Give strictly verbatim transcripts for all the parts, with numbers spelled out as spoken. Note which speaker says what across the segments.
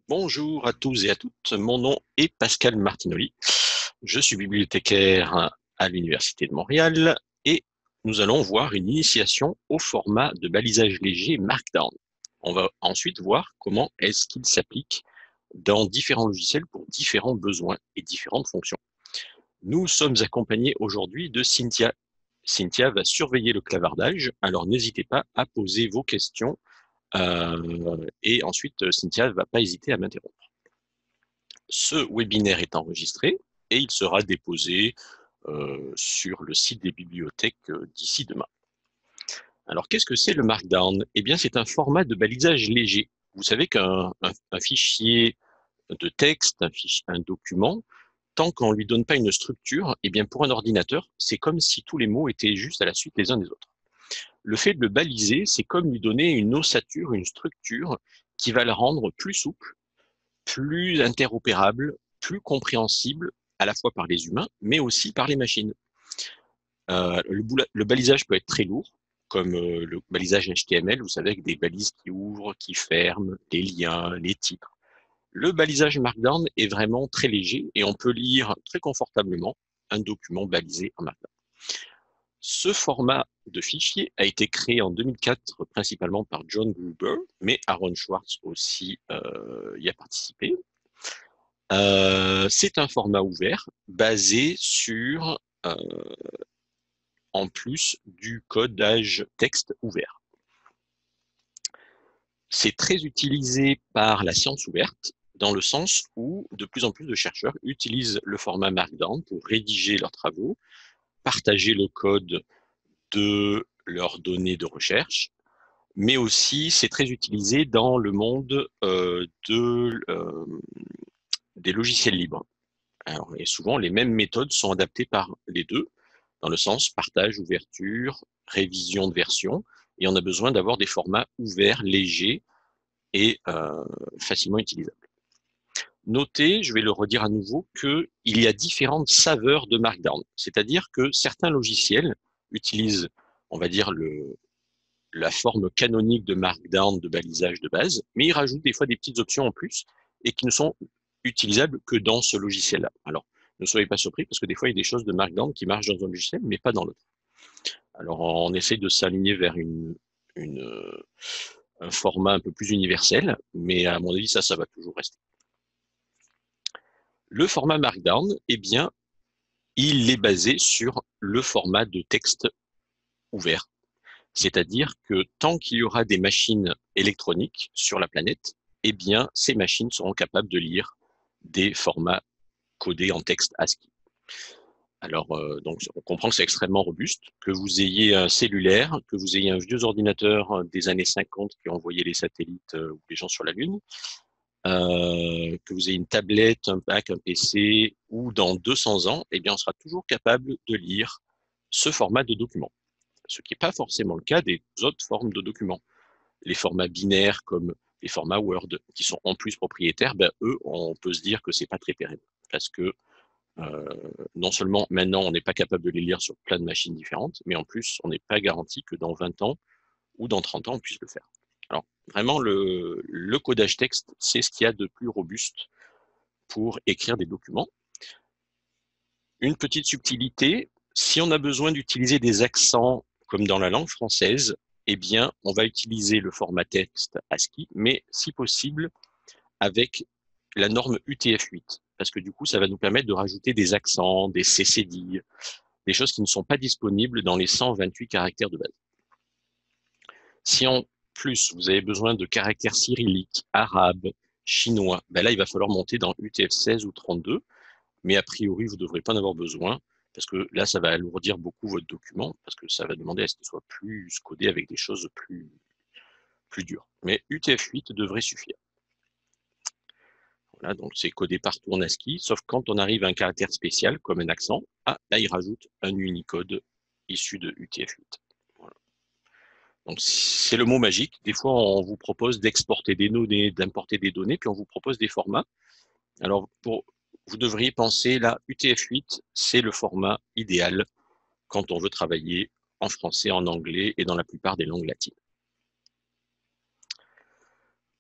Speaker 1: Bonjour à tous et à toutes, mon nom est Pascal Martinoli. Je suis bibliothécaire à l'Université de Montréal et nous allons voir une initiation au format de balisage léger Markdown. On va ensuite voir comment est-ce qu'il s'applique dans différents logiciels pour différents besoins et différentes fonctions. Nous sommes accompagnés aujourd'hui de Cynthia. Cynthia va surveiller le clavardage, alors n'hésitez pas à poser vos questions euh, et ensuite Cynthia ne va pas hésiter à m'interrompre. Ce webinaire est enregistré et il sera déposé euh, sur le site des bibliothèques euh, d'ici demain. Alors, qu'est-ce que c'est le Markdown? Eh bien, c'est un format de balisage léger. Vous savez qu'un un, un fichier de texte, un, fichier, un document, tant qu'on ne lui donne pas une structure, eh bien, pour un ordinateur, c'est comme si tous les mots étaient juste à la suite les uns des autres. Le fait de le baliser, c'est comme lui donner une ossature, une structure qui va le rendre plus souple, plus interopérable, plus compréhensible à la fois par les humains, mais aussi par les machines. Euh, le, le, balisage peut être très lourd, comme euh, le balisage H T M L, vous savez, avec des balises qui ouvrent, qui ferment, les liens, les titres. Le balisage Markdown est vraiment très léger et on peut lire très confortablement un document balisé en Markdown. Ce format de fichier a été créé en deux mille quatre principalement par John Gruber, mais Aaron Swartz aussi euh, y a participé. Euh, c'est un format ouvert basé sur, euh, en plus du codage texte ouvert. C'est très utilisé par la science ouverte, dans le sens où de plus en plus de chercheurs utilisent le format Markdown pour rédiger leurs travaux, partager le code de leurs données de recherche, mais aussi c'est très utilisé dans le monde euh, de, euh, des logiciels libres. Alors, et souvent, les mêmes méthodes sont adaptées par les deux, dans le sens partage, ouverture, révision de version, et on a besoin d'avoir des formats ouverts, légers et euh, facilement utilisables. Notez, je vais le redire à nouveau, qu'il y a différentes saveurs de Markdown, c'est-à-dire que certains logiciels utilisent, on va dire, le, la forme canonique de Markdown de balisage de base, mais ils rajoutent des fois des petites options en plus et qui ne sont utilisables que dans ce logiciel-là. Alors, ne soyez pas surpris parce que des fois, il y a des choses de Markdown qui marchent dans un logiciel, mais pas dans l'autre. Alors, on essaie de s'aligner vers une, une, un format un peu plus universel, mais à mon avis, ça, ça va toujours rester. Le format Markdown, eh bien, il est basé sur le format de texte ouvert. C'est-à-dire que tant qu'il y aura des machines électroniques sur la planète, eh bien, ces machines seront capables de lire des formats codés en texte ASCII. Alors, euh, donc, on comprend que c'est extrêmement robuste, que vous ayez un cellulaire, que vous ayez un vieux ordinateur des années cinquante qui envoyait les satellites euh, ou les gens sur la Lune, euh, que vous ayez une tablette, un Mac, un P C, ou dans deux cents ans, eh bien, on sera toujours capable de lire ce format de document. Ce qui n'est pas forcément le cas des autres formes de documents. Les formats binaires comme les formats Word, qui sont en plus propriétaires, ben, eux, on peut se dire que c'est pas très pérenne. Parce que euh, non seulement maintenant, on n'est pas capable de les lire sur plein de machines différentes, mais en plus, on n'est pas garanti que dans vingt ans ou dans trente ans, on puisse le faire. Alors, vraiment, le, le codage texte, c'est ce qu'il y a de plus robuste pour écrire des documents. Une petite subtilité, si on a besoin d'utiliser des accents comme dans la langue française, eh bien, on va utiliser le format texte ASCII, mais si possible, avec la norme U T F huit, parce que du coup, ça va nous permettre de rajouter des accents, des cécédilles, des choses qui ne sont pas disponibles dans les cent vingt-huit caractères de base. Si en plus, vous avez besoin de caractères cyrilliques, arabes, chinois, ben là, il va falloir monter dans U T F seize ou trente-deux, mais a priori, vous ne devrez pas en avoir besoin, parce que là, ça va alourdir beaucoup votre document, parce que ça va demander à ce qu'il soit plus codé avec des choses plus, plus dures. Mais U T F huit devrait suffire. Voilà, donc c'est codé partout en ASCII, sauf quand on arrive à un caractère spécial, comme un accent, ah, là, il rajoute un Unicode issu de U T F huit. Voilà. Donc c'est le mot magique. Des fois, on vous propose d'exporter des données, d'importer des données, puis on vous propose des formats. Alors, pour, vous devriez penser, là, U T F huit, c'est le format idéal quand on veut travailler en français, en anglais et dans la plupart des langues latines.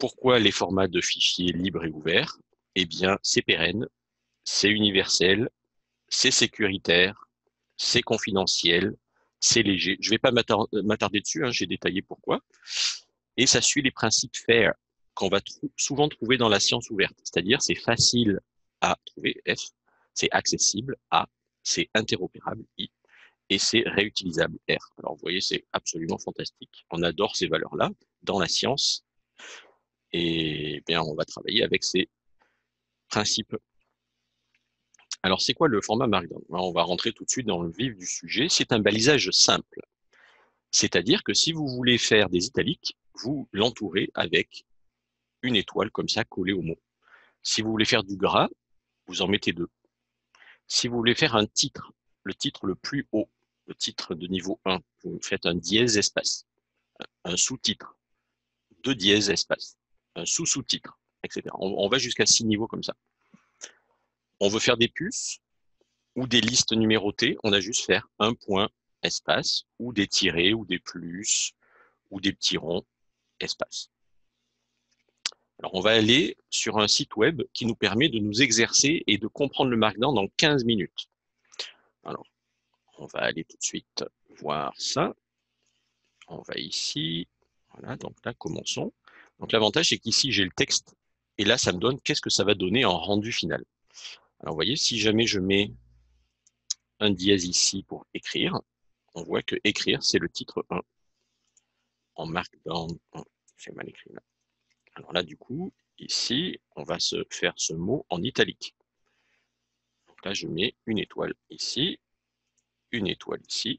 Speaker 1: pourquoi les formats de fichiers libres et ouverts? Eh bien, c'est pérenne, c'est universel, c'est sécuritaire, c'est confidentiel, c'est léger. Je ne vais pas m'attarder dessus, hein, j'ai détaillé pourquoi. Et ça suit les principes FAIR qu'on va trou souvent trouver dans la science ouverte. C'est-à-dire, c'est facile à trouver, F, c'est accessible, A, c'est interopérable, I, et c'est réutilisable, R. Alors, vous voyez, c'est absolument fantastique. On adore ces valeurs-là dans la science, et bien, on va travailler avec ces principes. Alors, c'est quoi le format Markdown? On va rentrer tout de suite dans le vif du sujet. C'est un balisage simple. C'est-à-dire que si vous voulez faire des italiques, vous l'entourez avec une étoile comme ça collée au mot. Si vous voulez faire du gras, vous en mettez deux. Si vous voulez faire un titre, le titre le plus haut, le titre de niveau un, vous faites un dièse espace, un sous-titre, deux dièses espace, un sous-sous-titre, et cetera. On, on va jusqu'à six niveaux comme ça. On veut faire des puces ou des listes numérotées, on a juste faire un point espace, ou des tirés, ou des plus, ou des petits ronds, espace. Alors, on va aller sur un site web qui nous permet de nous exercer et de comprendre le Markdown dans quinze minutes. Alors, on va aller tout de suite voir ça. On va ici. Voilà, donc là, commençons. Donc, l'avantage, c'est qu'ici, j'ai le texte. Et là, ça me donne qu'est-ce que ça va donner en rendu final. Alors, vous voyez, si jamais je mets un dièse ici pour écrire, on voit que écrire, c'est le titre un. En Markdown, c'est mal écrit là. Alors là, du coup, ici, on va se faire ce mot en italique. Donc là, je mets une étoile ici, une étoile ici,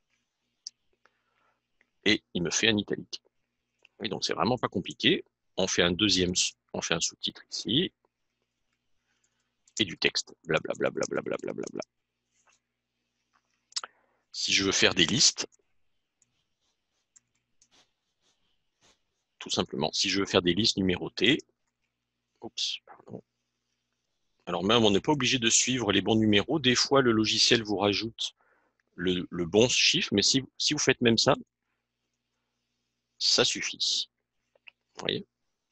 Speaker 1: et il me fait un italique. Oui, donc c'est vraiment pas compliqué. On fait un deuxième, on fait un sous-titre ici, et du texte, blablabla. Bla, bla, bla, bla, bla, bla. Si je veux faire des listes, tout simplement, si je veux faire des listes numérotées, oups, pardon. Alors même, on n'est pas obligé de suivre les bons numéros. Des fois, le logiciel vous rajoute le, le bon chiffre, mais si, si vous faites même ça, ça suffit. Vous voyez?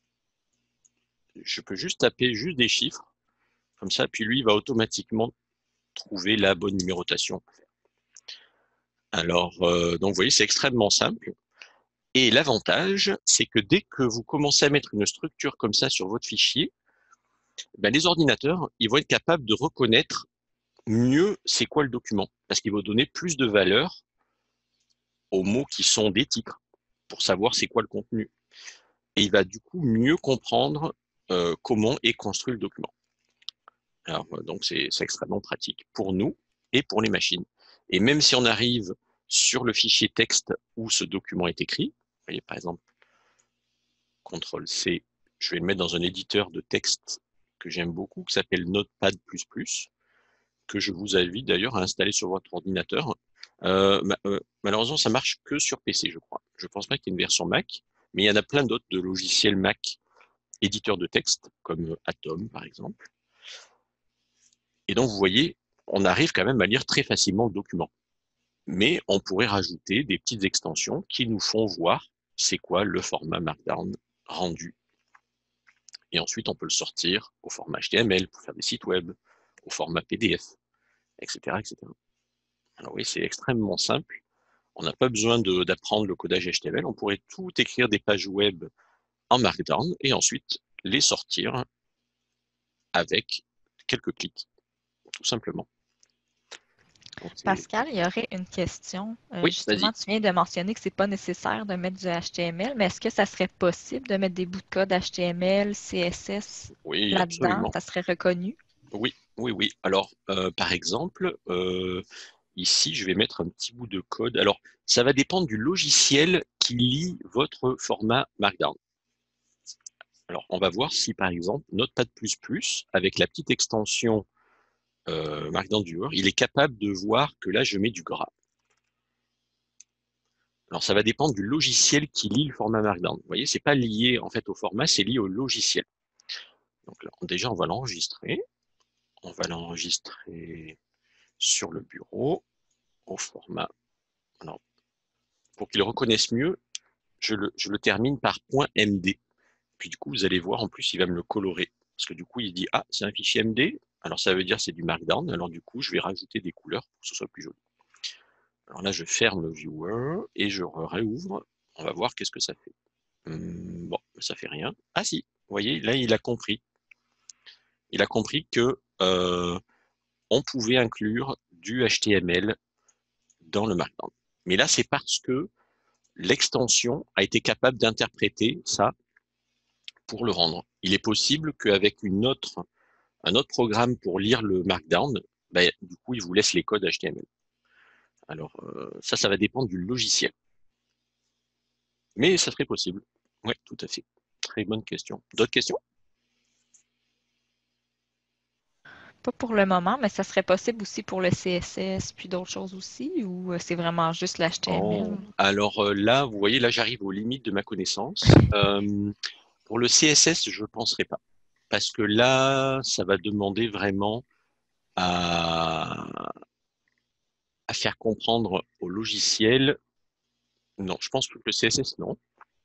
Speaker 1: Je peux juste taper juste des chiffres, comme ça, puis lui, il va automatiquement trouver la bonne numérotation. Alors, euh, donc vous voyez, c'est extrêmement simple. Et l'avantage, c'est que dès que vous commencez à mettre une structure comme ça sur votre fichier, ben les ordinateurs, ils vont être capables de reconnaître mieux c'est quoi le document, parce qu'il va donner plus de valeur aux mots qui sont des titres, pour savoir c'est quoi le contenu. Et il va du coup mieux comprendre euh, comment est construit le document. Alors, donc c'est extrêmement pratique pour nous et pour les machines. Et même si on arrive sur le fichier texte où ce document est écrit, vous voyez par exemple, contrôle C, je vais le mettre dans un éditeur de texte que j'aime beaucoup, qui s'appelle Notepad plus plus, que je vous invite d'ailleurs à installer sur votre ordinateur. Euh, euh, malheureusement, ça marche que sur P C, je crois. Je ne pense pas qu'il y ait une version Mac, mais il y en a plein d'autres de logiciels Mac, éditeurs de texte, comme Atom par exemple. Et donc, vous voyez, on arrive quand même à lire très facilement le document. Mais on pourrait rajouter des petites extensions qui nous font voir c'est quoi le format Markdown rendu. Et ensuite, on peut le sortir au format H T M L pour faire des sites web, au format P D F, et cetera, et cetera. Alors oui, c'est extrêmement simple. On n'a pas besoin d'apprendre le codage H T M L. On pourrait tout écrire des pages web en Markdown et ensuite les sortir avec quelques clics, tout simplement.
Speaker 2: Pascal, il y aurait une question. Euh,
Speaker 1: Oui,
Speaker 2: justement,
Speaker 1: vas-y.
Speaker 2: tu viens de mentionner que c'est pas nécessaire de mettre du H T M L, mais est-ce que ça serait possible de mettre des bouts de code H T M L, C S S
Speaker 1: Oui,
Speaker 2: là-dedans?
Speaker 1: absolument.
Speaker 2: Ça serait reconnu?
Speaker 1: Oui, oui, oui. Alors, euh, par exemple, euh, ici, je vais mettre un petit bout de code. Alors, ça va dépendre du logiciel qui lit votre format Markdown. Alors, on va voir si, par exemple, Notepad plus plus, avec la petite extension euh, Markdown Viewer, il est capable de voir que là, je mets du gras. Alors, ça va dépendre du logiciel qui lit le format Markdown. Vous voyez, c'est pas lié en fait au format, c'est lié au logiciel. Donc là, déjà, on va l'enregistrer. On va l'enregistrer sur le bureau, au format. Alors, pour qu'il reconnaisse mieux, je le, je le termine par .md, puis du coup, vous allez voir, en plus, il va me le colorer. Parce que du coup, il dit, ah, c'est un fichier M D, alors ça veut dire c'est du Markdown, alors du coup, je vais rajouter des couleurs pour que ce soit plus joli. Alors là, je ferme le viewer et je réouvre. On va voir qu'est-ce que ça fait. Hum, bon, ça fait rien. Ah si, vous voyez, là, il a compris. Il a compris que euh, on pouvait inclure du H T M L dans le Markdown. Mais là, c'est parce que l'extension a été capable d'interpréter ça pour le rendre. Il est possible qu'avec une autre, un autre programme pour lire le Markdown, ben, du coup, il vous laisse les codes H T M L. Alors, euh, ça, ça va dépendre du logiciel. Mais ça serait possible. Oui, tout à fait. Très bonne question. D'autres questions?
Speaker 2: Pas pour le moment, mais ça serait possible aussi pour le C S S, puis d'autres choses aussi, ou euh, c'est vraiment juste l'H T M L?
Speaker 1: Oh. Alors euh, là, vous voyez, là, j'arrive aux limites de ma connaissance. Euh, pour le C S S, je ne penserai pas. Parce que là, ça va demander vraiment à, à faire comprendre au logiciel. Non, je pense que le C S S, non.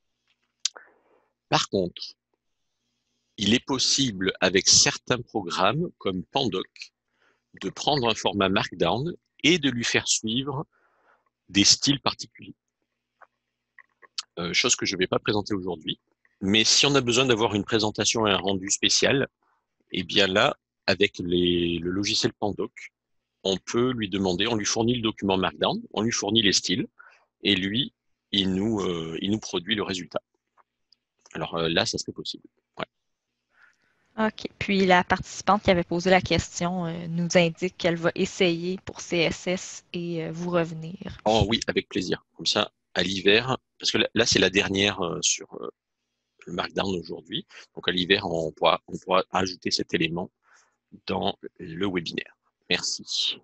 Speaker 1: Par contre, il est possible, avec certains programmes, comme Pandoc, de prendre un format Markdown et de lui faire suivre des styles particuliers. Euh, chose que je ne vais pas présenter aujourd'hui. Mais si on a besoin d'avoir une présentation et un rendu spécial, eh bien là, avec les, le logiciel Pandoc, on peut lui demander, on lui fournit le document Markdown, on lui fournit les styles, et lui, il nous, euh, il nous produit le résultat. Alors euh, là, ça serait possible. Ouais.
Speaker 2: OK. Puis la participante qui avait posé la question euh, nous indique qu'elle va essayer pour C S S et euh, vous revenir.
Speaker 1: Oh oui, avec plaisir. Comme ça, à l'hiver, parce que là, là c'est la dernière euh, sur euh, le Markdown aujourd'hui. Donc à l'hiver, on pourra, on pourra ajouter cet élément dans le webinaire. Merci.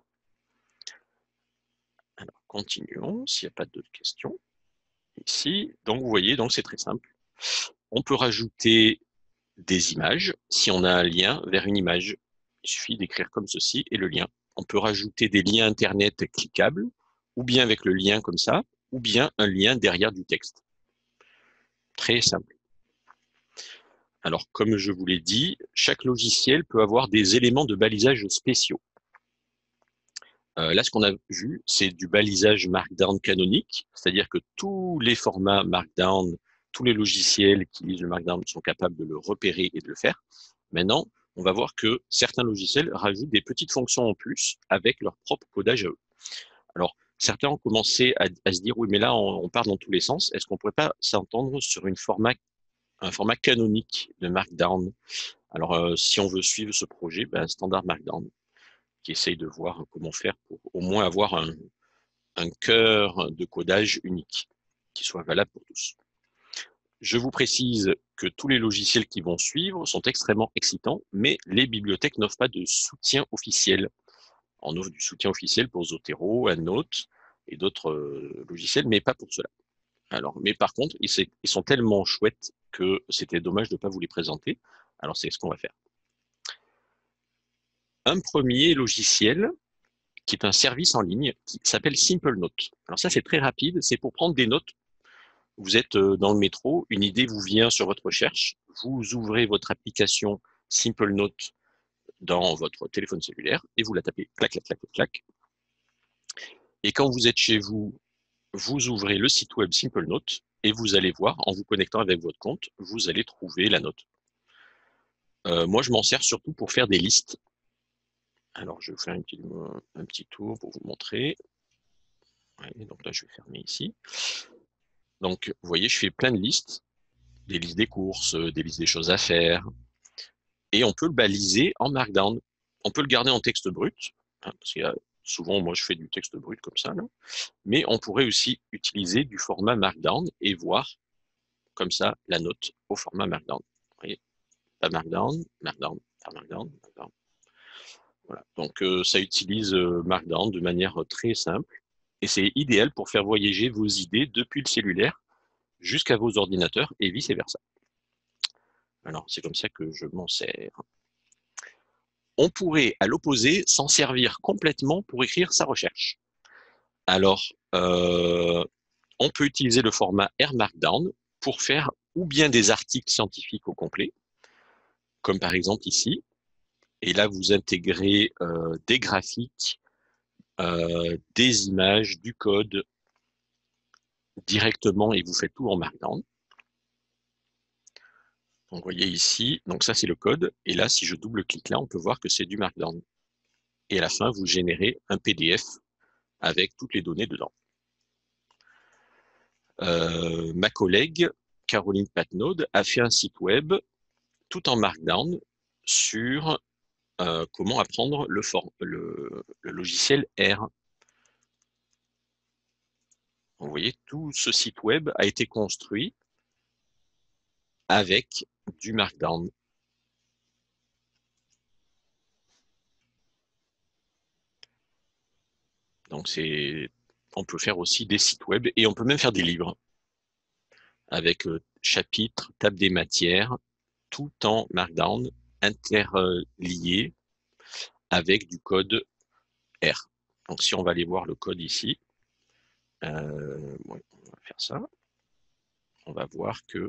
Speaker 1: Alors, continuons, s'il n'y a pas d'autres questions. Ici, donc vous voyez, donc c'est très simple. On peut rajouter des images si on a un lien vers une image. Il suffit d'écrire comme ceci et le lien. On peut rajouter des liens Internet cliquables, ou bien avec le lien comme ça, ou bien un lien derrière du texte. Très simple. Alors, comme je vous l'ai dit, chaque logiciel peut avoir des éléments de balisage spéciaux. Euh, là, ce qu'on a vu, c'est du balisage Markdown canonique, c'est-à-dire que tous les formats Markdown, tous les logiciels qui lisent le Markdown sont capables de le repérer et de le faire. Maintenant, on va voir que certains logiciels rajoutent des petites fonctions en plus avec leur propre codage à eux. Alors, certains ont commencé à, à se dire, oui, mais là, on, on part dans tous les sens. Est-ce qu'on ne pourrait pas s'entendre sur une format, un format canonique de Markdown? Alors, euh, si on veut suivre ce projet, ben, standard Markdown, qui essaye de voir comment faire pour au moins avoir un, un cœur de codage unique, qui soit valable pour tous. Je vous précise que tous les logiciels qui vont suivre sont extrêmement excitants, mais les bibliothèques n'offrent pas de soutien officiel. On offre du soutien officiel pour Zotero, EndNote et d'autres euh, logiciels, mais pas pour cela. Alors, mais par contre, ils, ils sont tellement chouettes que c'était dommage de ne pas vous les présenter. Alors, c'est ce qu'on va faire. Un premier logiciel qui est un service en ligne qui s'appelle Simple Note. Alors ça, c'est très rapide, c'est pour prendre des notes. Vous êtes dans le métro, une idée vous vient sur votre recherche, vous ouvrez votre application Simple Note dans votre téléphone cellulaire et vous la tapez, clac, clac, clac, clac. Et quand vous êtes chez vous, vous ouvrez le site web Simple Note et vous allez voir, en vous connectant avec votre compte, vous allez trouver la note. Euh, moi, je m'en sers surtout pour faire des listes. Alors, je vais vous faire une petite, un petit tour pour vous montrer. Ouais, donc là, je vais fermer ici. Donc, vous voyez, je fais plein de listes, des listes des courses, des listes des choses à faire, et on peut le baliser en Markdown. On peut le garder en texte brut, hein, parce que souvent, moi, je fais du texte brut comme ça, là, mais on pourrait aussi utiliser du format Markdown et voir, comme ça, la note au format Markdown. Vous voyez, pas Markdown, Markdown, pas Markdown, Markdown. Voilà. Donc, euh, ça utilise euh, Markdown de manière très simple, et c'est idéal pour faire voyager vos idées depuis le cellulaire jusqu'à vos ordinateurs et vice-versa. Alors, c'est comme ça que je m'en sers. On pourrait, à l'opposé, s'en servir complètement pour écrire sa recherche. Alors, euh, on peut utiliser le format R Markdown pour faire ou bien des articles scientifiques au complet, comme par exemple ici. Et là, vous intégrez euh, des graphiques, euh, des images, du code directement et vous faites tout en Markdown. Donc, vous voyez ici, donc ça c'est le code. Et là, si je double-clique là, on peut voir que c'est du Markdown. Et à la fin, vous générez un P D F avec toutes les données dedans. Euh, ma collègue, Caroline Patnaud, a fait un site web tout en Markdown sur euh, comment apprendre le, for le, le logiciel R. Vous voyez, tout ce site web a été construit avec du Markdown. Donc, c'est, on peut faire aussi des sites web et on peut même faire des livres avec euh, chapitres, table des matières, tout en Markdown, interlié avec du code R. Donc, si on va aller voir le code ici, euh, ouais, on va faire ça. On va voir que,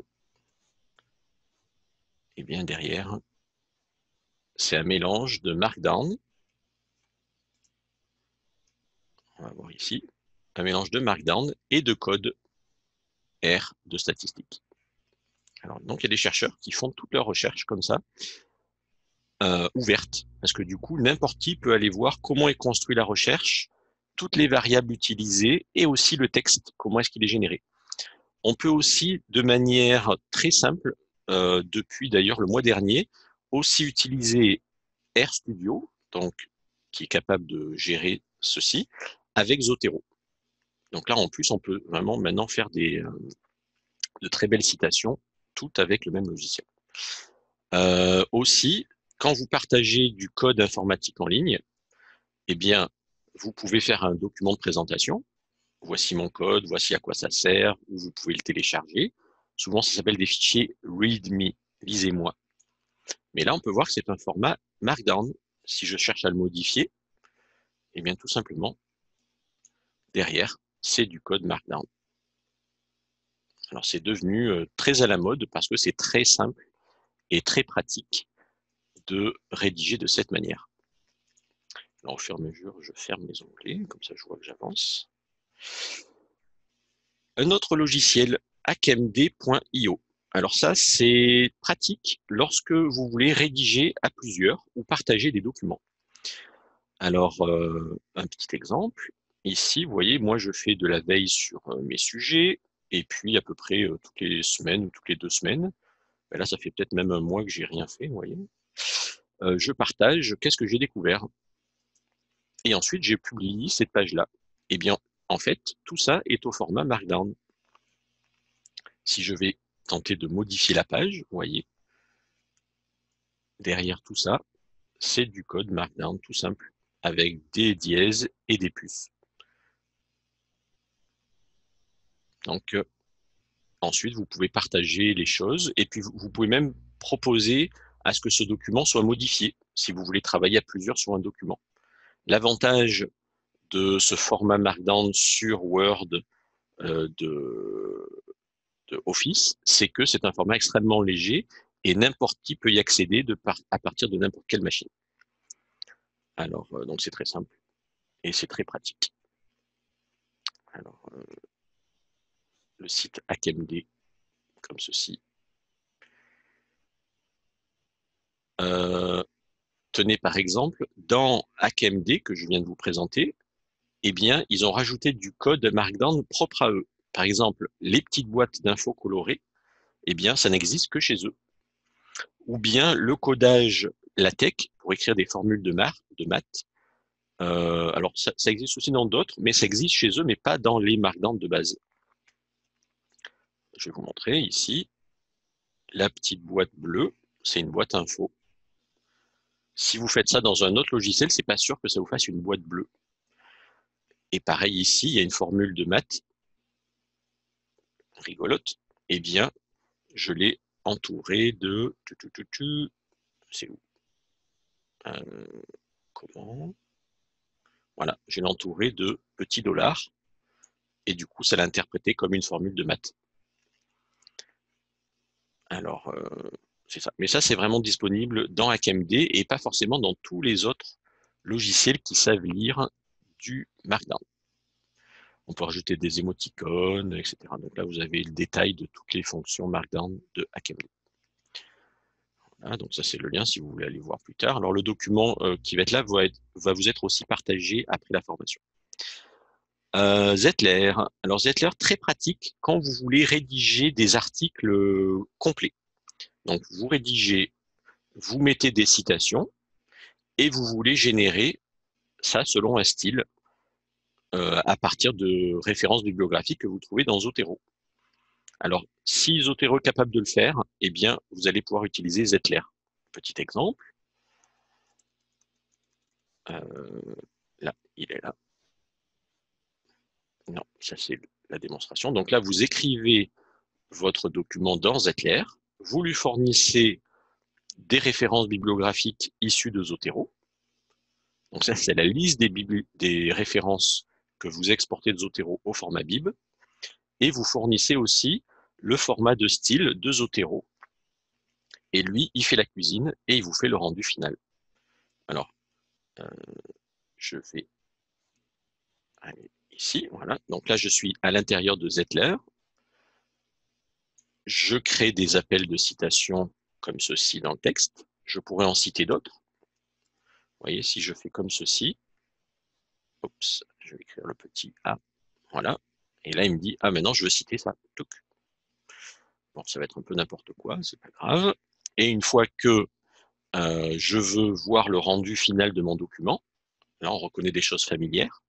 Speaker 1: eh bien, derrière, c'est un mélange de Markdown. On va voir ici, un mélange de Markdown et de code R de statistiques. Alors, donc, il y a des chercheurs qui font toutes leurs recherches comme ça, euh, ouvertes, parce que du coup, n'importe qui peut aller voir comment est construite la recherche, toutes les variables utilisées et aussi le texte, comment est-ce qu'il est généré. On peut aussi, de manière très simple, euh, depuis d'ailleurs le mois dernier, aussi utiliser RStudio, donc qui est capable de gérer ceci, avec Zotero. Donc là, en plus, on peut vraiment maintenant faire des, euh, de très belles citations, tout avec le même logiciel. Euh, aussi, quand vous partagez du code informatique en ligne, eh bien, vous pouvez faire un document de présentation. Voici mon code, voici à quoi ça sert, ou vous pouvez le télécharger. Souvent, ça s'appelle des fichiers README, lisez-moi. Mais là, on peut voir que c'est un format Markdown. Si je cherche à le modifier, eh bien, tout simplement, derrière, c'est du code Markdown. Alors, c'est devenu euh, très à la mode parce que c'est très simple et très pratique de rédiger de cette manière. Alors, au fur et à mesure, je ferme les onglets, comme ça je vois que j'avance. Un autre logiciel, hackmd point i o. Alors ça, c'est pratique lorsque vous voulez rédiger à plusieurs ou partager des documents. Alors, euh, un petit exemple. Ici, vous voyez, moi, je fais de la veille sur euh, mes sujets, et puis à peu près euh, toutes les semaines ou toutes les deux semaines, ben là, ça fait peut-être même un mois que j'ai rien fait, vous voyez. Euh, je partage qu'est-ce que j'ai découvert. Et ensuite, j'ai publié cette page-là. Eh bien, en fait, tout ça est au format Markdown. Si je vais tenter de modifier la page, vous voyez, derrière tout ça, c'est du code Markdown tout simple, avec des dièses et des puces. Donc, euh, ensuite, vous pouvez partager les choses, et puis vous, vous pouvez même proposer à ce que ce document soit modifié, si vous voulez travailler à plusieurs sur un document. L'avantage de ce format Markdown sur Word euh, de, de Office, c'est que c'est un format extrêmement léger et n'importe qui peut y accéder de par, à partir de n'importe quelle machine. Alors, euh, donc c'est très simple et c'est très pratique. Alors, euh, le site hackmd, comme ceci. Euh, tenez par exemple, dans hackmd que je viens de vous présenter, eh bien, ils ont rajouté du code Markdown propre à eux. Par exemple, les petites boîtes d'infos colorées, eh bien, ça n'existe que chez eux. Ou bien le codage LaTeX pour écrire des formules de, mar de maths. Euh, alors, ça, ça existe aussi dans d'autres, mais ça existe chez eux, mais pas dans les Markdown de base. Je vais vous montrer ici. La petite boîte bleue, c'est une boîte info. Si vous faites ça dans un autre logiciel, c'est pas sûr que ça vous fasse une boîte bleue. Et pareil ici, il y a une formule de maths rigolote. Eh bien, je l'ai entouré de... C'est où euh, Comment Voilà, je l'ai entouré de petits dollars. Et du coup, ça l'a interprété comme une formule de maths. Alors, euh, c'est ça. Mais ça, c'est vraiment disponible dans HackMD et pas forcément dans tous les autres logiciels qui savent lire du Markdown. On peut rajouter des émoticônes, et cetera. Donc là, vous avez le détail de toutes les fonctions Markdown de HackMD. Voilà, donc ça, c'est le lien si vous voulez aller voir plus tard. Alors, le document euh, qui va être là va, être, va vous être aussi partagé après la formation. Euh, Zetler. Alors, Zetler, très pratique quand vous voulez rédiger des articles complets. Donc, vous rédigez, vous mettez des citations et vous voulez générer ça selon un style euh, à partir de références bibliographiques que vous trouvez dans Zotero. Alors, si Zotero est capable de le faire, eh bien, vous allez pouvoir utiliser Zetler. Petit exemple. Euh, là, il est là. Non, ça c'est la démonstration. Donc là, vous écrivez votre document dans Zetler, vous lui fournissez des références bibliographiques issues de Zotero. Donc ça, c'est la liste des, des références que vous exportez de Zotero au format bib. Et vous fournissez aussi le format de style de Zotero. Et lui, il fait la cuisine et il vous fait le rendu final. Alors, euh, je vais aller ici, voilà. Donc là, je suis à l'intérieur de Zetler. Je crée des appels de citation comme ceci dans le texte. Je pourrais en citer d'autres. Vous voyez, si je fais comme ceci, oups, je vais écrire le petit A, voilà. Et là, il me dit, ah, maintenant, je veux citer ça. Bon, ça va être un peu n'importe quoi, c'est pas grave. Et une fois que euh, je veux voir le rendu final de mon document, là, on reconnaît des choses familières.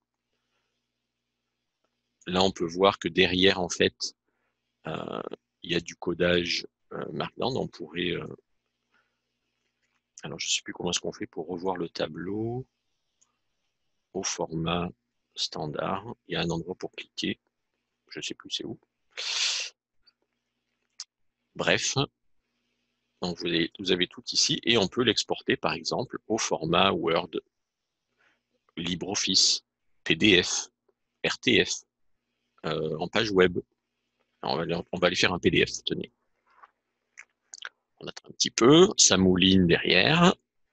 Speaker 1: Là, on peut voir que derrière, en fait, euh, il y a du codage euh, Markdown. On pourrait... Euh... Alors, je ne sais plus comment est-ce qu'on fait pour revoir le tableau au format standard. Il y a un endroit pour cliquer. Je ne sais plus c'est où. Bref, donc vous avez, vous avez tout ici et on peut l'exporter, par exemple, au format Word, LibreOffice, P D F, R T F, euh, en page web. Alors, on, va aller, on va aller faire un P D F, tenez. On attend un petit peu, ça mouline derrière.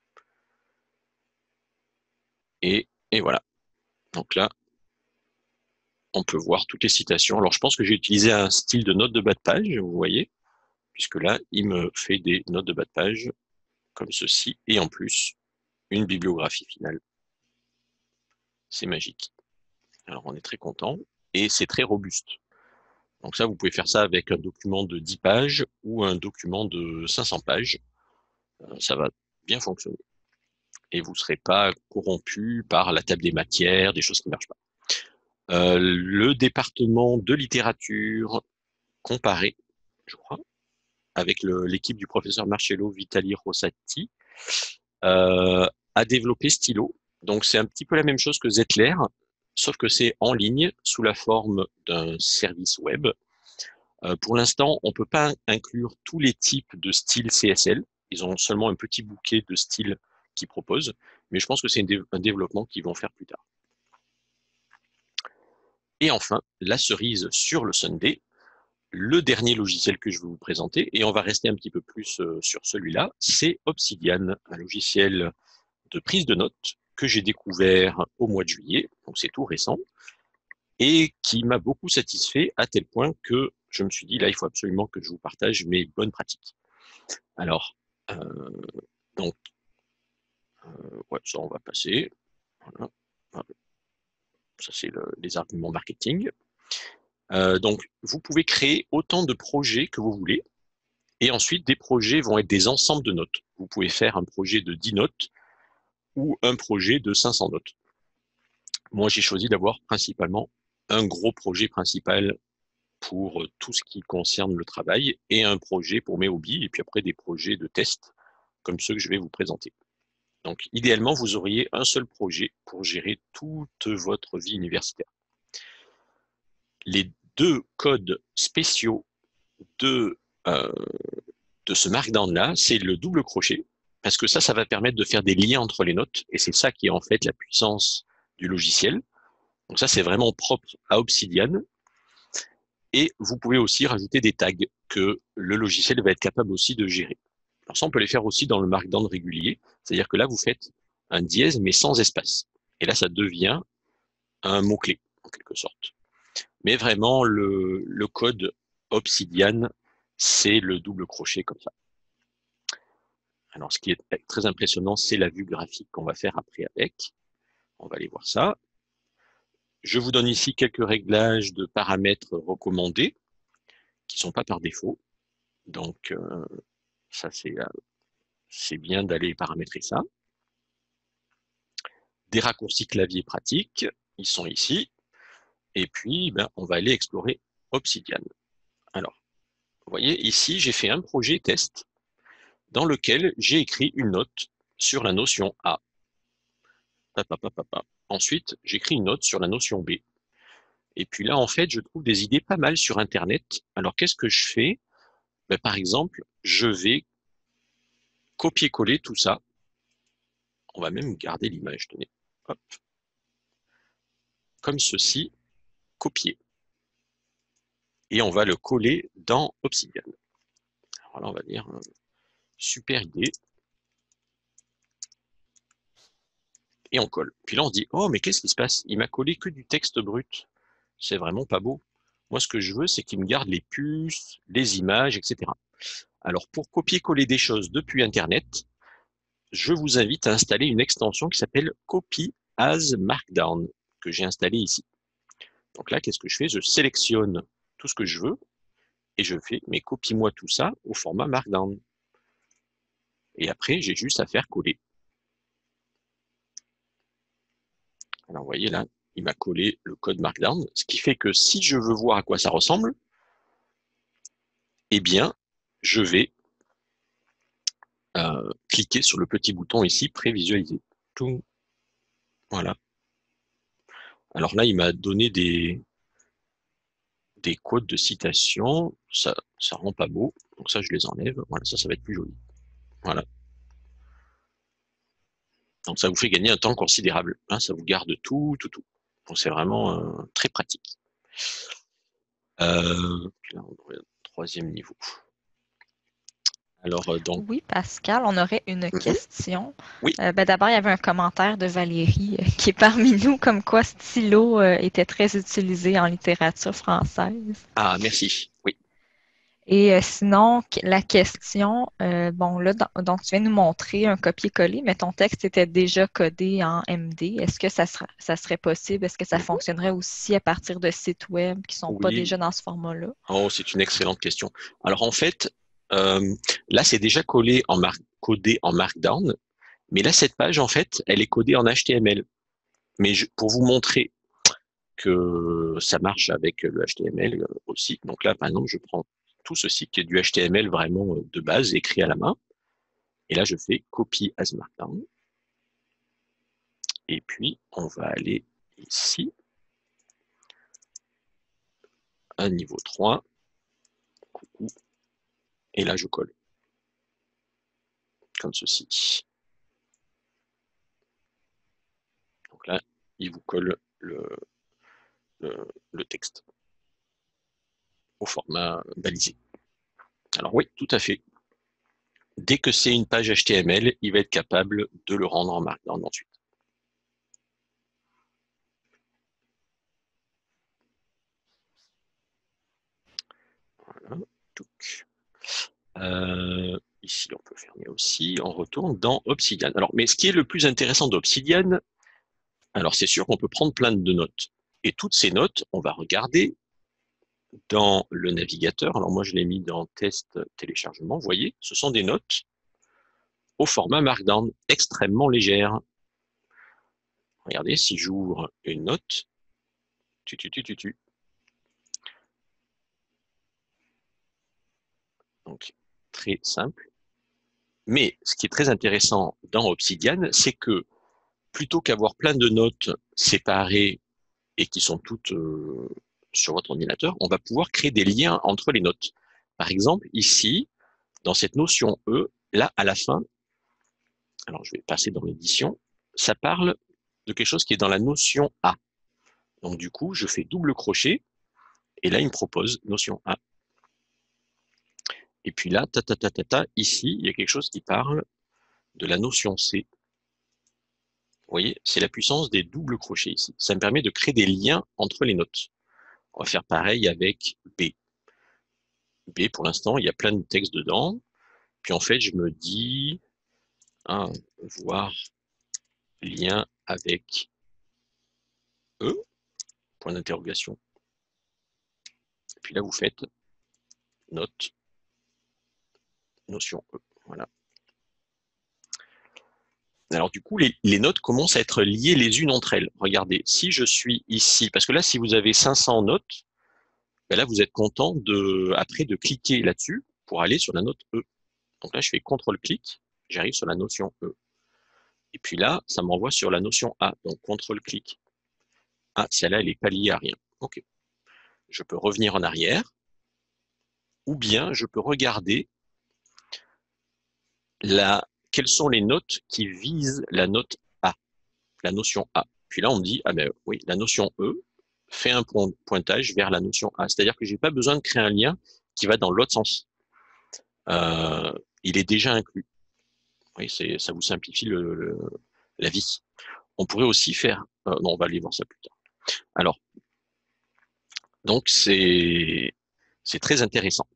Speaker 1: Et, et voilà. Donc là, on peut voir toutes les citations. Alors, je pense que j'ai utilisé un style de note de bas de page, vous voyez, puisque là, il me fait des notes de bas de page comme ceci, et en plus, une bibliographie finale. C'est magique. Alors, on est très content, et c'est très robuste. Donc ça, vous pouvez faire ça avec un document de dix pages ou un document de cinq cents pages. Ça va bien fonctionner. Et vous ne serez pas corrompu par la table des matières, des choses qui ne marchent pas. Euh, le département de littérature comparée, je crois, avec l'équipe du professeur Marcello Vitali Rossati, euh, a développé Stylo. Donc c'est un petit peu la même chose que Zetler, sauf que c'est en ligne sous la forme d'un service web. Euh, pour l'instant, on ne peut pas inclure tous les types de styles C S L. Ils ont seulement un petit bouquet de styles qu'ils proposent, mais je pense que c'est un développement qu'ils vont faire plus tard. Et enfin, la cerise sur le sundae, le dernier logiciel que je vais vous présenter, et on va rester un petit peu plus euh, sur celui-là, c'est Obsidian, un logiciel de prise de notes que j'ai découvert au mois de juillet, donc c'est tout récent, et qui m'a beaucoup satisfait à tel point que je me suis dit, là, il faut absolument que je vous partage mes bonnes pratiques. Alors, euh, donc, euh, ouais, ça, on va passer. Voilà. Ça, c'est le, les arguments marketing. Euh, donc, vous pouvez créer autant de projets que vous voulez. Et ensuite, des projets vont être des ensembles de notes. Vous pouvez faire un projet de dix notes ou un projet de cinq cents notes. Moi, j'ai choisi d'avoir principalement un gros projet principal pour tout ce qui concerne le travail et un projet pour mes hobbies et puis après des projets de test comme ceux que je vais vous présenter. Donc, idéalement, vous auriez un seul projet pour gérer toute votre vie universitaire. Les deux codes spéciaux de, euh, de ce Markdown-là, c'est le double crochet, parce que ça, ça va permettre de faire des liens entre les notes, et c'est ça qui est en fait la puissance du logiciel. Donc ça, c'est vraiment propre à Obsidian. Et vous pouvez aussi rajouter des tags. que le logiciel va être capable aussi de gérer. Alors ça, on peut les faire aussi dans le Markdown régulier, c'est-à-dire que là, vous faites un dièse, mais sans espace. Et là, ça devient un mot-clé, en quelque sorte. Mais vraiment, le, le code Obsidian, c'est le double crochet comme ça. Alors, ce qui est très impressionnant, c'est la vue graphique qu'on va faire après avec. On va aller voir ça. Je vous donne ici quelques réglages de paramètres recommandés, qui ne sont pas par défaut. Donc, euh, ça, c'est euh, c'est bien d'aller paramétrer ça. Des raccourcis clavier pratiques, ils sont ici. Et puis, ben, on va aller explorer Obsidian. Alors, vous voyez, ici, j'ai fait un projet test dans lequel j'ai écrit une note sur la notion A. Papa, papa, papa. Ensuite, j'écris une note sur la notion B. Et puis là, en fait, je trouve des idées pas mal sur Internet. Alors, qu'est-ce que je fais? Ben, par exemple, je vais copier-coller tout ça. On va même garder l'image, tenez. Hop. Comme ceci, copier. Et on va le coller dans Obsidian. Alors là, on va dire, euh, super idée. Et on colle. Puis là, on se dit, oh, mais qu'est-ce qui se passe? Il m'a collé que du texte brut. C'est vraiment pas beau. Moi, ce que je veux, c'est qu'il me garde les puces, les images, et cetera. Alors, pour copier-coller des choses depuis Internet, je vous invite à installer une extension qui s'appelle Copy as Markdown, que j'ai installée ici. Donc là, qu'est-ce que je fais? Je sélectionne tout ce que je veux et je fais, mais copie-moi tout ça au format Markdown. Et après, j'ai juste à faire coller. Alors, vous voyez là, il m'a collé le code Markdown, ce qui fait que si je veux voir à quoi ça ressemble, eh bien, je vais euh, cliquer sur le petit bouton ici, prévisualiser. Tout. Voilà. Alors là, il m'a donné des, des codes de citation. Ça ça rend pas beau. Donc ça, je les enlève. Voilà, ça, ça va être plus joli. Voilà. Donc ça vous fait gagner un temps considérable. Hein, ça vous garde tout, tout, tout. Donc c'est vraiment euh, très pratique. Euh, puis là, on aurait un troisième niveau. Alors, euh, donc,
Speaker 2: Oui, Pascal, on aurait une
Speaker 1: mm -hmm.
Speaker 2: question.
Speaker 1: Oui.
Speaker 2: Euh, ben, d'abord, il y avait un commentaire de Valérie euh, qui est parmi nous, comme quoi stylo euh, était très utilisé en littérature française.
Speaker 1: Ah, merci. Oui.
Speaker 2: Et euh, sinon, qu- la question, euh, bon, là, dans- donc tu viens nous montrer un copier-coller, mais ton texte était déjà codé en M D. Est-ce que ça, sera- ça serait possible? Est-ce que ça
Speaker 1: Mm -hmm.
Speaker 2: fonctionnerait aussi à partir de sites web qui ne sont pas
Speaker 1: Oui.
Speaker 2: déjà dans ce format-là?
Speaker 1: Oh, c'est une excellente question. Alors en fait, euh, là, c'est déjà collé en mar codé en Markdown, mais là, cette page, en fait, elle est codée en H T M L. Mais je, pour vous montrer que ça marche avec le H T M L aussi, donc là, par exemple, je prends tout ceci qui est du H T M L vraiment de base, écrit à la main, et là, je fais Copy as Markdown. Et puis, on va aller ici, à niveau trois, coucou, et là, je colle, comme ceci. Donc là, il vous colle le, le, le texte au format balisé. Alors oui, tout à fait. Dès que c'est une page H T M L, il va être capable de le rendre en Markdown ensuite. Voilà. Euh, ici, on peut fermer aussi. On retourne dans Obsidian. Alors, mais ce qui est le plus intéressant d'Obsidian, alors c'est sûr qu'on peut prendre plein de notes. Et toutes ces notes, on va regarder dans le navigateur. Alors moi, je l'ai mis dans test téléchargement. Vous voyez, ce sont des notes au format Markdown, extrêmement légères. Regardez, si j'ouvre une note, tu, tu, tu, tu, tu. Donc, très simple. Mais ce qui est très intéressant dans Obsidian, c'est que plutôt qu'avoir plein de notes séparées et qui sont toutes euh, sur votre ordinateur, on va pouvoir créer des liens entre les notes. Par exemple, ici, dans cette notion E, là, à la fin, alors je vais passer dans l'édition, ça parle de quelque chose qui est dans la notion A. Donc du coup, je fais double crochet, et là, il me propose notion A. Et puis là, ta, ta, ta, ta, ta, ici, il y a quelque chose qui parle de la notion C. Vous voyez, c'est la puissance des doubles crochets ici. Ça me permet de créer des liens entre les notes. On va faire pareil avec B. B, pour l'instant, il y a plein de textes dedans. Puis en fait, je me dis, hein, voir lien avec E, point d'interrogation. Et puis là, vous faites note, notion E. Voilà. Alors du coup, les, les notes commencent à être liées les unes entre elles. Regardez, si je suis ici, parce que là, si vous avez cinq cents notes, ben là, vous êtes content de, après de cliquer là-dessus pour aller sur la note E. Donc là, je fais contrôle-clic, j'arrive sur la notion E. Et puis là, ça m'envoie sur la notion A, donc contrôle-clic. Ah, celle-là, elle n'est pas liée à rien. OK. Je peux revenir en arrière, ou bien je peux regarder la, quelles sont les notes qui visent la note A, la notion A. Puis là, on me dit, ah ben oui, la notion E fait un point, pointage vers la notion A. C'est-à-dire que je n'ai pas besoin de créer un lien qui va dans l'autre sens. Euh, il est déjà inclus. Oui, c'est, ça vous simplifie le, le, la vie. On pourrait aussi faire... Euh, non, on va aller voir ça plus tard. Alors, donc c'est c'est très intéressant.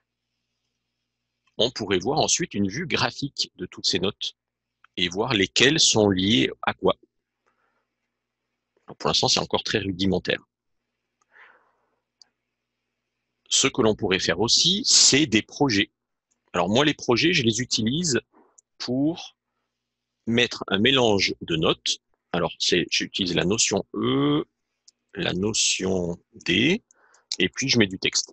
Speaker 1: On pourrait voir ensuite une vue graphique de toutes ces notes et voir lesquelles sont liées à quoi. Alors, pour l'instant, c'est encore très rudimentaire. Ce que l'on pourrait faire aussi, c'est des projets. Alors moi, les projets, je les utilise pour mettre un mélange de notes. Alors, j'utilise la notion E, la notion D, et puis je mets du texte.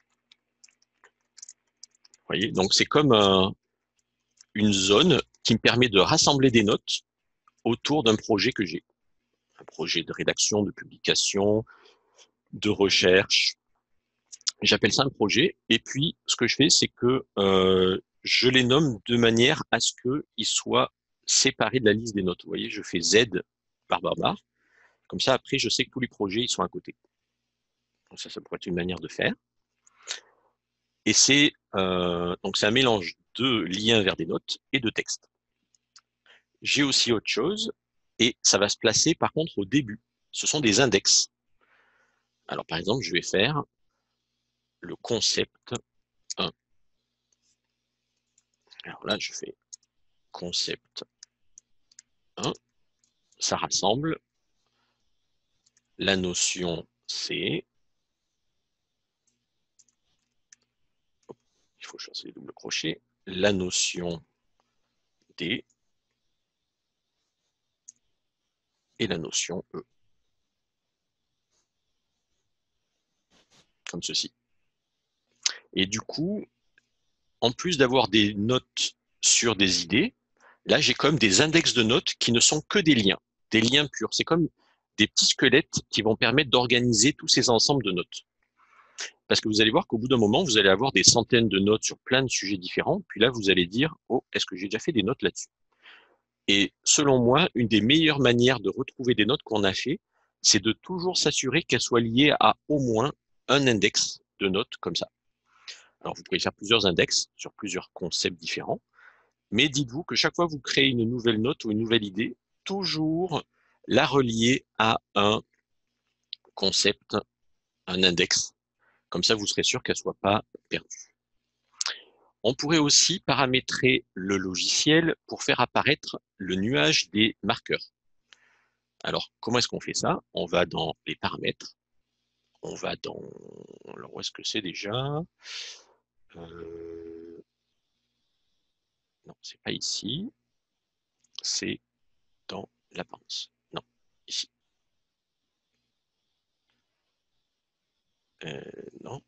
Speaker 1: Vous voyez, donc c'est comme un, une zone qui me permet de rassembler des notes autour d'un projet que j'ai. Un projet de rédaction, de publication, de recherche. J'appelle ça un projet. Et puis, ce que je fais, c'est que euh, je les nomme de manière à ce qu'ils soient séparés de la liste des notes. Vous voyez, je fais Z par barre barre. Comme ça, après, je sais que tous les projets, ils sont à côté. Donc ça, ça pourrait être une manière de faire. Et c'est euh, donc c'est un mélange de liens vers des notes et de texte. J'ai aussi autre chose, et ça va se placer par contre au début. Ce sont des index. Alors par exemple, je vais faire le concept un. Alors là, je fais concept un. Ça rassemble la notion C. Il faut choisir les doubles crochets. La notion D. Et la notion E. Comme ceci. Et du coup, en plus d'avoir des notes sur des idées, là, j'ai comme des index de notes qui ne sont que des liens, des liens purs. C'est comme des petits squelettes qui vont permettre d'organiser tous ces ensembles de notes. Parce que vous allez voir qu'au bout d'un moment, vous allez avoir des centaines de notes sur plein de sujets différents. Puis là, vous allez dire, oh, est-ce que j'ai déjà fait des notes là-dessus? Et selon moi, une des meilleures manières de retrouver des notes qu'on a fait, c'est de toujours s'assurer qu'elles soient liées à au moins un index de notes comme ça. Alors, vous pouvez faire plusieurs index sur plusieurs concepts différents. Mais dites-vous que chaque fois que vous créez une nouvelle note ou une nouvelle idée, toujours la relier à un concept, un index. Comme ça, vous serez sûr qu'elle ne soit pas perdue. On pourrait aussi paramétrer le logiciel pour faire apparaître le nuage des marqueurs. Alors, comment est-ce qu'on fait ça? On va dans les paramètres. On va dans... Alors, où est-ce que c'est déjà? euh... Non, c'est pas ici. C'est dans l'apparence. Non, ici. Euh, non.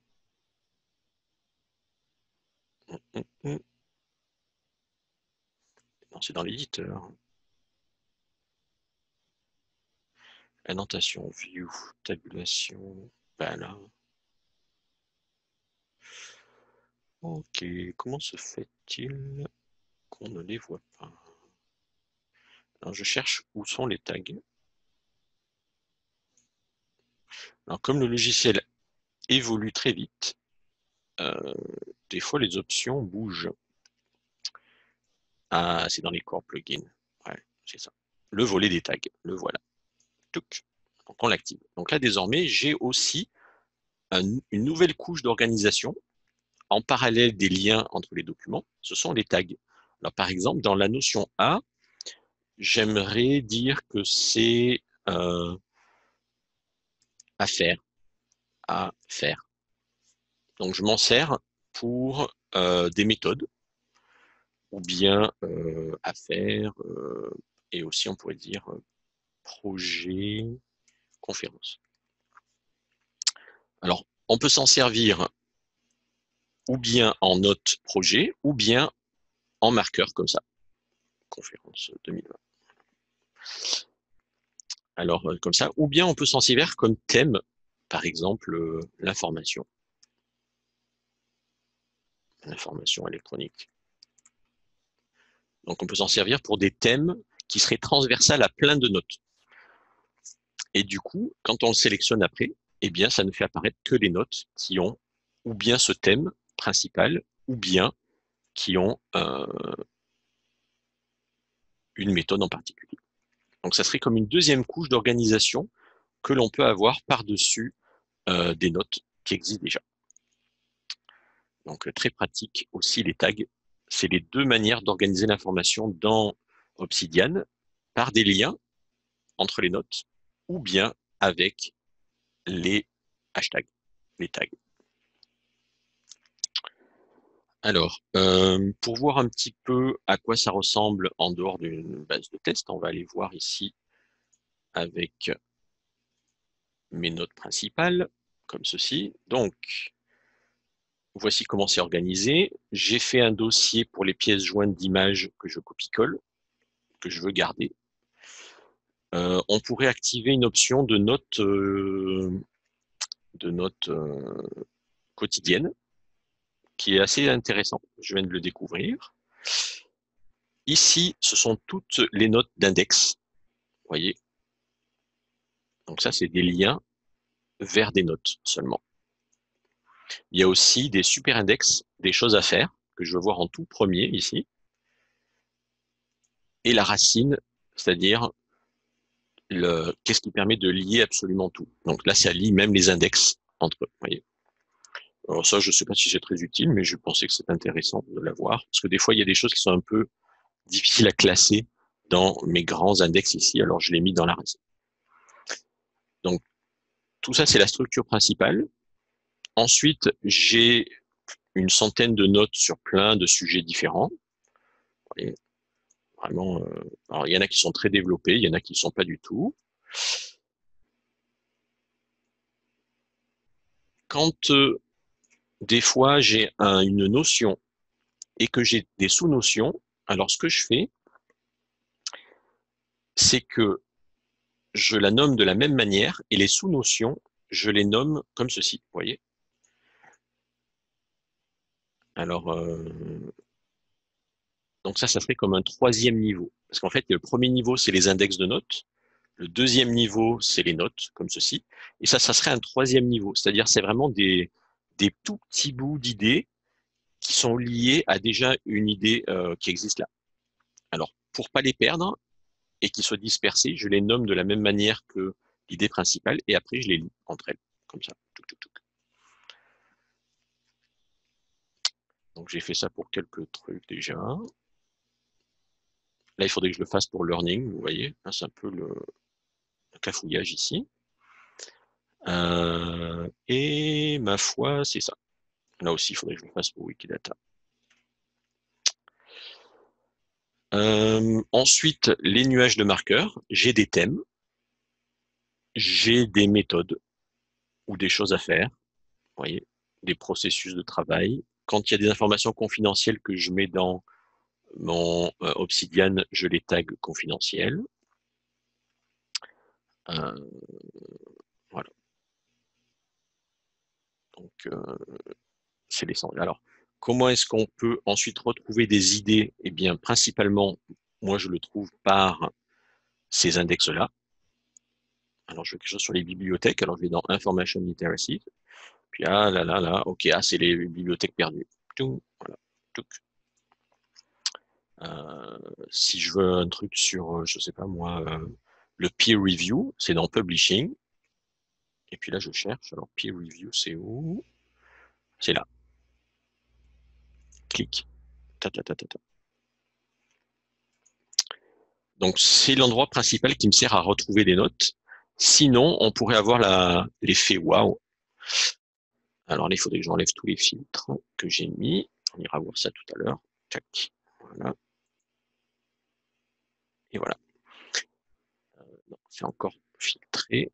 Speaker 1: Hum, hum, hum. Non, c'est dans l'éditeur. Annotation, view, tabulation, voilà. Ok, comment se fait-il qu'on ne les voit pas? Alors, je cherche où sont les tags. Alors, comme le logiciel évolue très vite, euh, des fois les options bougent. Ah, c'est dans les core plugins. Ouais, c'est ça. Le volet des tags, le voilà. Touc. Donc on l'active. Donc là, désormais, j'ai aussi un, une nouvelle couche d'organisation en parallèle des liens entre les documents. Ce sont les tags. Alors, par exemple, dans la notion A, j'aimerais dire que c'est euh, à faire, à faire. Donc, je m'en sers pour euh, des méthodes, ou bien euh, à faire, euh, et aussi, on pourrait dire, euh, projet, conférence. Alors, on peut s'en servir ou bien en note projet, ou bien en marqueur, comme ça. Conférence deux mille vingt. Alors, euh, comme ça, ou bien on peut s'en servir comme thème, par exemple, euh, l'information. L'information électronique. Donc, on peut s'en servir pour des thèmes qui seraient transversales à plein de notes. Et du coup, quand on le sélectionne après, eh bien, ça ne fait apparaître que les notes qui ont ou bien ce thème principal, ou bien qui ont euh, une méthode en particulier. Donc, ça serait comme une deuxième couche d'organisation que l'on peut avoir par-dessus euh, des notes qui existent déjà. Donc, très pratique aussi les tags. C'est les deux manières d'organiser l'information dans Obsidian, par des liens entre les notes, ou bien avec les hashtags, les tags. Alors, euh, pour voir un petit peu à quoi ça ressemble en dehors d'une base de test, on va aller voir ici avec mes notes principales, comme ceci. Donc, voici comment c'est organisé. J'ai fait un dossier pour les pièces jointes d'images que je copie-colle, que je veux garder. Euh, on pourrait activer une option de notes euh, de notes euh, quotidiennes, qui est assez intéressant. Je viens de le découvrir. Ici, ce sont toutes les notes d'index. Vous voyez. Donc ça, c'est des liens vers des notes seulement. Il y a aussi des super index, des choses à faire, que je veux voir en tout premier ici. Et la racine, c'est-à-dire le, qu'est-ce qui permet de lier absolument tout. Donc là, ça lie même les index entre eux. Vous voyez. Alors ça, je ne sais pas si c'est très utile, mais je pensais que c'est intéressant de l'avoir. Parce que des fois, il y a des choses qui sont un peu difficiles à classer dans mes grands index ici, alors je l'ai mis dans la racine. Donc, tout ça, c'est la structure principale. Ensuite, j'ai une centaine de notes sur plein de sujets différents. Et vraiment, euh, alors il y en a qui sont très développés, il y en a qui ne sont pas du tout. Quand euh, des fois j'ai un, une notion et que j'ai des sous-notions, alors ce que je fais, c'est que je la nomme de la même manière et les sous-notions, je les nomme comme ceci, vous voyez. Alors, euh, donc ça, ça serait comme un troisième niveau. Parce qu'en fait, le premier niveau, c'est les index de notes. Le deuxième niveau, c'est les notes, comme ceci. Et ça, ça serait un troisième niveau. C'est-à-dire, c'est vraiment des, des tout petits bouts d'idées qui sont liés à déjà une idée euh, qui existe là. Alors, pour pas les perdre et qu'ils soient dispersés, je les nomme de la même manière que l'idée principale et après, je les lis entre elles, comme ça. Touc, touc, touc. Donc, j'ai fait ça pour quelques trucs déjà. Là, il faudrait que je le fasse pour learning, vous voyez. C'est un peu le, le cafouillage ici. Euh, et ma foi, c'est ça. Là aussi, il faudrait que je le fasse pour Wikidata. Euh, ensuite, les nuages de marqueurs. J'ai des thèmes. J'ai des méthodes ou des choses à faire. Vous voyez, des processus de travail. Quand il y a des informations confidentielles que je mets dans mon euh, Obsidian, je les tag confidentiels. Euh, voilà. Donc, euh, c'est l'essentiel. Alors, comment est-ce qu'on peut ensuite retrouver des idées? Eh bien, principalement, moi, je le trouve par ces index-là. Alors, je vais quelque chose sur les bibliothèques. Alors, je vais dans Information Literacy. Puis ah là là là, ok, ah, c'est les bibliothèques perdues. Tout, voilà. Tout. Euh, si je veux un truc sur, je sais pas moi, euh, le peer review, c'est dans Publishing. Et puis là, je cherche. Alors, peer review, c'est où? C'est là. Clique. Ta, ta, ta, ta, ta. Donc, c'est l'endroit principal qui me sert à retrouver des notes. Sinon, on pourrait avoir l'effet waouh. Alors là, il faudrait que j'enlève tous les filtres que j'ai mis. On ira voir ça tout à l'heure. Tac. Voilà. Et voilà. Euh, c'est encore filtré.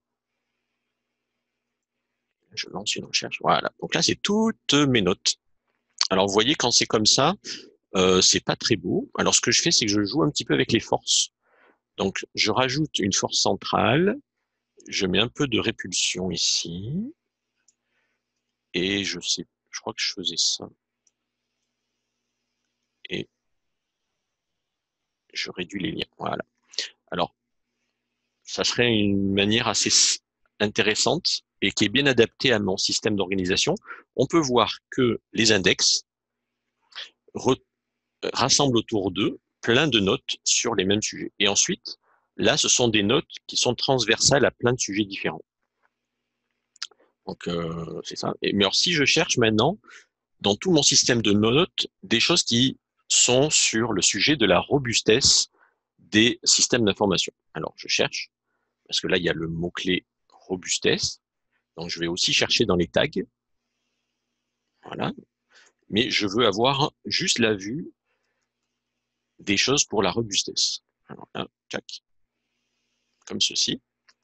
Speaker 1: Je lance une recherche. Voilà. Donc là, c'est toutes mes notes. Alors, vous voyez, quand c'est comme ça, euh, c'est pas très beau. Alors, ce que je fais, c'est que je joue un petit peu avec les forces. Donc, je rajoute une force centrale. Je mets un peu de répulsion ici. Et je sais, je crois que je faisais ça. Et je réduis les liens. Voilà. Alors, ça serait une manière assez intéressante et qui est bien adaptée à mon système d'organisation. On peut voir que les index rassemblent autour d'eux plein de notes sur les mêmes sujets. Et ensuite, là, ce sont des notes qui sont transversales à plein de sujets différents. Donc, euh, c'est ça. Et, mais alors, si je cherche maintenant, dans tout mon système de notes, des choses qui sont sur le sujet de la robustesse des systèmes d'information. Alors, je cherche, parce que là, il y a le mot-clé robustesse. Donc, je vais aussi chercher dans les tags. Voilà. Mais je veux avoir juste la vue des choses pour la robustesse. Alors là, tac. Comme ceci.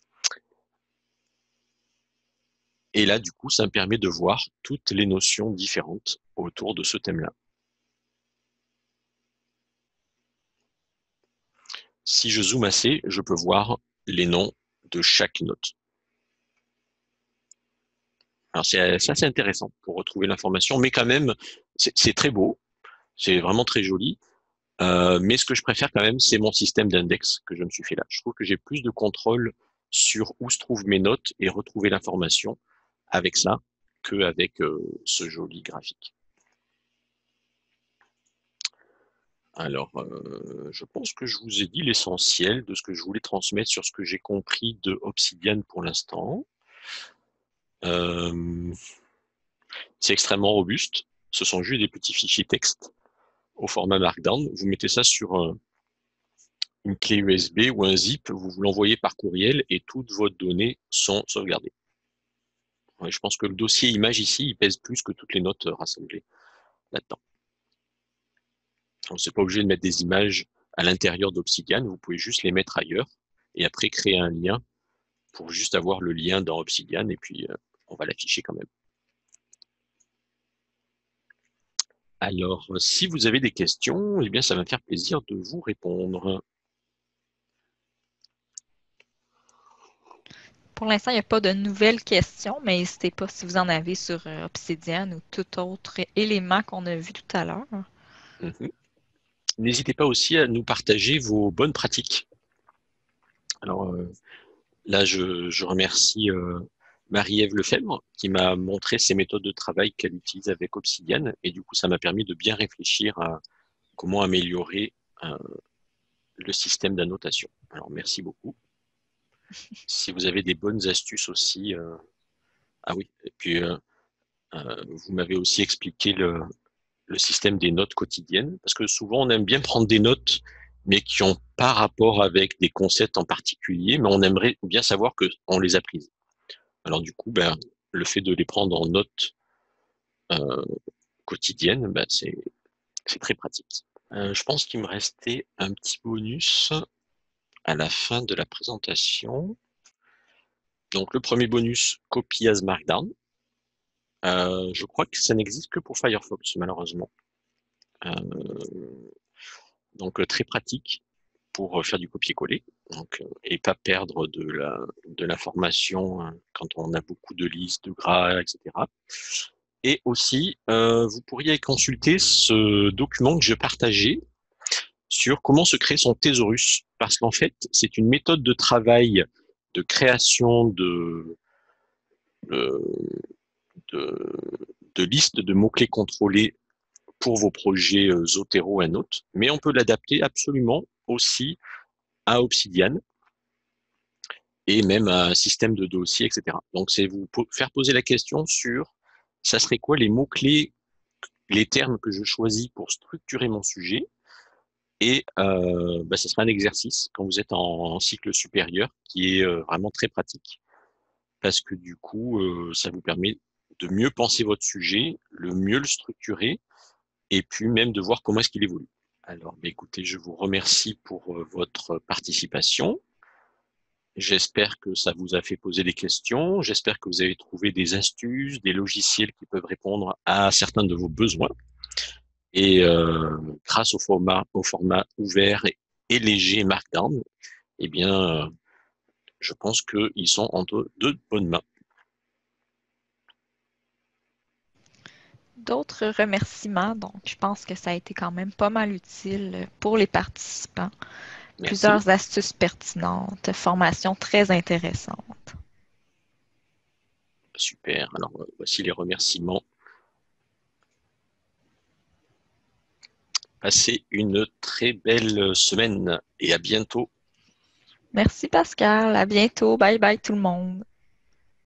Speaker 1: Et là, du coup, ça me permet de voir toutes les notions différentes autour de ce thème-là. Si je zoome assez, je peux voir les noms de chaque note. Alors, c'est assez intéressant pour retrouver l'information, mais quand même, c'est très beau, c'est vraiment très joli. Euh, mais ce que je préfère quand même, c'est mon système d'index que je me suis fait là. Je trouve que j'ai plus de contrôle sur où se trouvent mes notes et retrouver l'information avec ça qu'avec euh, ce joli graphique. Alors, euh, je pense que je vous ai dit l'essentiel de ce que je voulais transmettre sur ce que j'ai compris de Obsidian pour l'instant. Euh, c'est extrêmement robuste. Ce sont juste des petits fichiers texte au format Markdown. Vous mettez ça sur un, une clé U S B ou un zip, vous vous l'envoyez par courriel et toutes vos données sont sauvegardées. Ouais, je pense que le dossier image ici, il pèse plus que toutes les notes rassemblées là-dedans. On n'est pas obligé de mettre des images à l'intérieur d'Obsidian, vous pouvez juste les mettre ailleurs et après créer un lien pour juste avoir le lien dans Obsidian et puis euh, on va l'afficher quand même. Alors, si vous avez des questions, eh bien, ça va me faire plaisir de vous répondre.
Speaker 2: Pour l'instant, il n'y a pas de nouvelles questions, mais n'hésitez pas si vous en avez sur euh, Obsidian ou tout autre élément qu'on a vu tout à l'heure.
Speaker 1: Mm-hmm. N'hésitez pas aussi à nous partager vos bonnes pratiques. Alors euh, là, je, je remercie euh, Marie-Ève Lefebvre qui m'a montré ses méthodes de travail qu'elle utilise avec Obsidian et du coup, ça m'a permis de bien réfléchir à comment améliorer euh, le système d'annotation. Alors, merci beaucoup. Si vous avez des bonnes astuces aussi, euh... ah oui, et puis euh, euh, vous m'avez aussi expliqué le, le système des notes quotidiennes, parce que souvent on aime bien prendre des notes, mais qui n'ont pas rapport avec des concepts en particulier, mais on aimerait bien savoir qu'on les a prises. Alors du coup, ben, le fait de les prendre en notes euh, quotidiennes, ben, c'est très pratique. Euh, je pense qu'il me restait un petit bonus à la fin de la présentation. Donc le premier bonus, copy as Markdown. Euh, je crois que ça n'existe que pour Firefox, malheureusement. Euh, donc très pratique pour faire du copier-coller et pas perdre de la de l'information quand on a beaucoup de listes, de gras, et cetera. Et aussi, euh, vous pourriez consulter ce document que je partageais sur comment se créer son thésaurus, parce qu'en fait, c'est une méthode de travail de création de, de de, de liste de mots-clés contrôlés pour vos projets euh, Zotero et Note, mais on peut l'adapter absolument aussi à Obsidian et même à un système de dossier, et cetera. Donc, c'est vous po- faire poser la question sur ça serait quoi les mots-clés, les termes que je choisis pour structurer mon sujet. Et euh, bah, ce sera un exercice quand vous êtes en, en cycle supérieur qui est euh, vraiment très pratique parce que du coup, euh, ça vous permet de mieux penser votre sujet, le mieux le structurer et puis même de voir comment est-ce qu'il évolue. Alors, bah, écoutez, je vous remercie pour euh, votre participation. J'espère que ça vous a fait poser des questions. J'espère que vous avez trouvé des astuces, des logiciels qui peuvent répondre à certains de vos besoins. Et euh, grâce au format, au format ouvert et, et léger Markdown, eh bien, euh, je pense qu'ils sont en de, de bonnes mains.
Speaker 2: D'autres remerciements, donc je pense que ça a été quand même pas mal utile pour les participants.
Speaker 1: Merci.
Speaker 2: Plusieurs astuces pertinentes, formation très intéressante.
Speaker 1: Super. Alors, euh, voici les remerciements. Passez une très belle semaine et à bientôt.
Speaker 2: Merci Pascal, à bientôt, bye bye tout le monde.